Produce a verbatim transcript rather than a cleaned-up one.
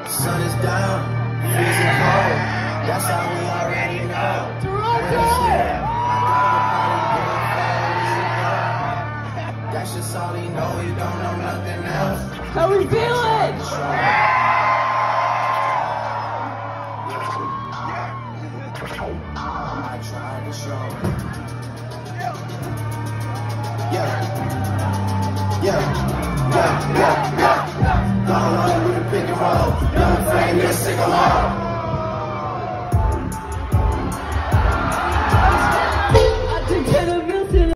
Sun is down, freezing cold. That's how we already know. Toronto! That's just all he know, he don't know nothing else. How we feeling? I tried to show. Yeah. Yeah. Yeah. Yeah. Yeah. Going on with the pick and roll. Young flame, let's take them all.